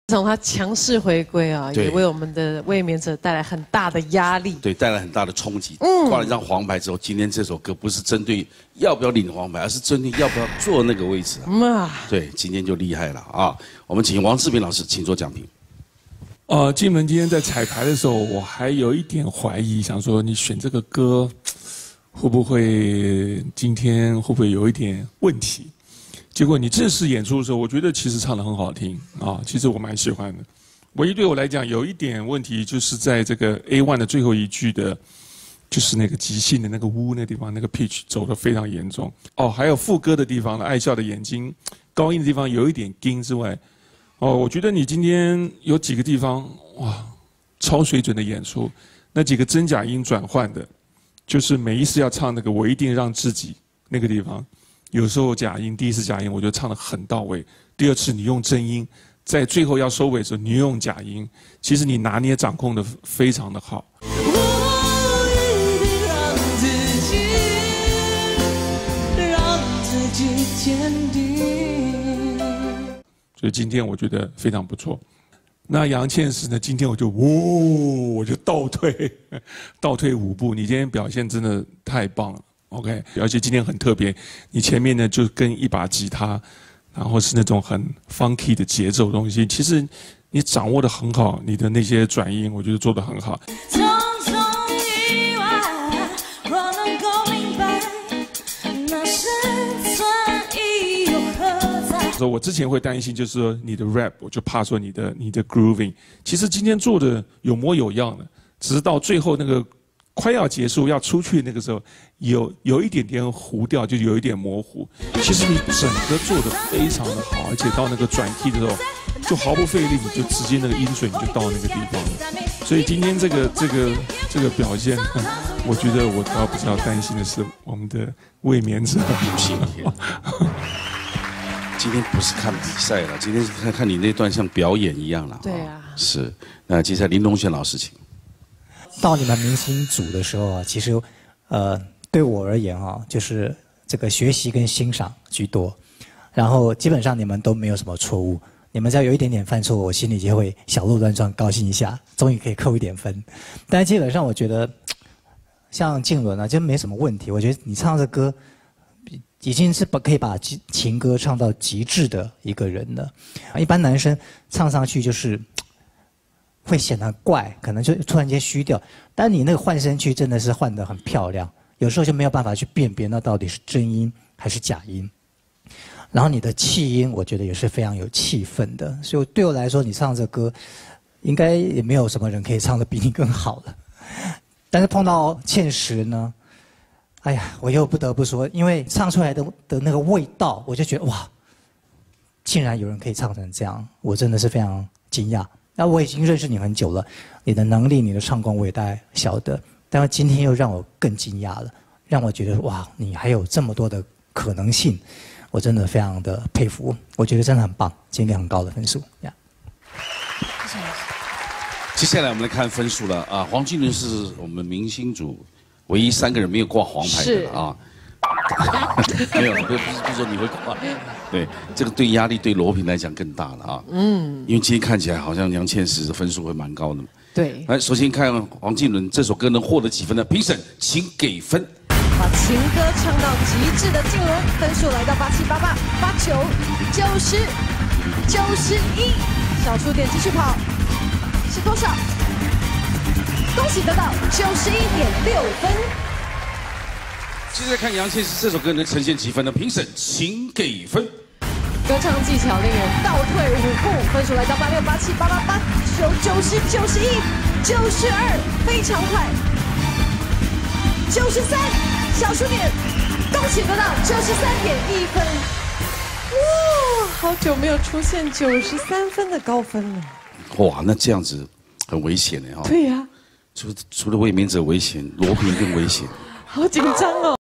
从他强势回归啊， 对也为我们的卫冕者带来很大的压力。 对，带来很大的冲击。挂了一张黄牌之后，今天这首歌不是针对要不要领黄牌，而是针对要不要坐那个位置啊。对，今天就厉害了啊！我们请王志平老师，请做讲评。 金门今天在彩排的时候，我还有一点怀疑，想说你选这个歌，会不会今天会不会有一点问题？结果你正式演出的时候，我觉得其实唱得很好听啊，其实我蛮喜欢的。唯一对我来讲有一点问题，就是在这个 A1 的最后一句的，就是那个即兴的那个呜那地方，那个 pitch 走得非常严重。哦，还有副歌的地方呢，爱笑的眼睛，高音的地方有一点惊之外，哦，我觉得你今天有几个地方哇，超水准的演出，那几个真假音转换的，就是每一次要唱那个我一定让自己那个地方。有时候假音，第一次假音，我觉得唱得很到位。第二次你用真音，在最后要收尾的时候，你用假音，其实你拿捏掌控得非常的好。所以今天我觉得非常不错。那杨倩石呢？今天我就我就倒退5步。你今天表现真的太棒了。OK， 而且今天很特别，你前面呢就跟一把吉他，然后是那种很 funky 的节奏的东西，其实你掌握得很好，你的那些转音，我觉得做得很好。说我之前会担心，就是说你的 rap， 我就怕说你的 grooving， 其实今天做的有模有样的，只是到最后那个。快要结束要出去那个时候，有一点点糊掉，就有一点模糊。其实你整个做得非常的好，而且到那个转 key 的时候，就毫不费力，你就直接那个音准你就到那个地方了。所以今天这个表现，我觉得我倒比较担心的是我们的卫冕者。 今天不是看比赛了，今天是看你那段像表演一样了。 对啊。 是。那接下来林隆璇老师请。 到你们明星组的时候啊，其实，对我而言啊，就是这个学习跟欣赏居多，然后基本上你们都没有什么错误，你们只要有一点点犯错，我心里就会小鹿乱撞，高兴一下，终于可以扣一点分。但是基本上我觉得，像静伦啊，就没什么问题。我觉得你唱这歌，已经是可以把情歌唱到极致的一个人了。一般男生唱上去就是。会显得怪，可能就突然间虚掉。但你那个换声区真的是换得很漂亮，有时候就没有办法去辨别那到底是真音还是假音。然后你的气音，我觉得也是非常有气氛的。所以对我来说，你唱这歌，应该也没有什么人可以唱得比你更好了。但是碰到倩石呢，哎呀，我又不得不说，因为唱出来的那个味道，我就觉得哇，竟然有人可以唱成这样，我真的是非常惊讶。那我已经认识你很久了，你的能力、你的唱功我也大概晓得，但是今天又让我更惊讶了，让我觉得哇，你还有这么多的可能性，我真的非常的佩服，我觉得真的很棒，今天很高的分数呀。 接下来我们来看分数了啊，黄金伦是我们明星组唯一3个人没有挂黄牌的啊。没有，不是说你会挂，对，这个对压力对罗平来讲更大了啊。因为今天看起来好像杨倩石的分数会蛮高的。对。来，首先看黄靖伦这首歌能获得几分呢？评审请给分。 把情歌唱到极致的靖伦，分数来到8788、89、90、91，小数点继续跑，是多少？恭喜得到91.6分。 接下来看杨倩石这首歌能呈现几分呢？评审请给分。 歌唱技巧令人倒退5步，分数来到86、87、88、89、90、91、92，非常快。93，小数点，恭喜得到93.1分。哇，好久没有出现93分的高分了。 哇，那这样子很危险的哈。 对呀。 除了卫冕者危险，罗平更危险。 好紧张哦。